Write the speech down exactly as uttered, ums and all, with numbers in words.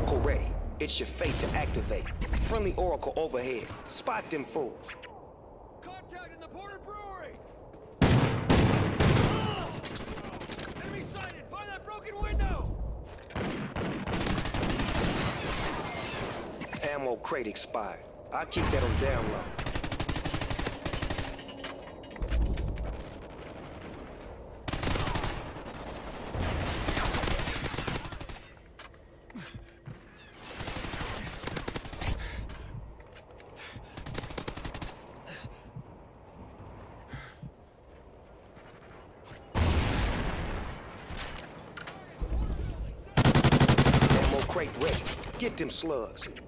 Oracle ready. It's your fate to activate. Friendly Oracle overhead. Spot them fools. Contact in the Porter Brewery! Oh! Enemy sighted! By that broken window! Ammo crate expired. I'll keep that on down low. Ammo crate ready. Get them slugs.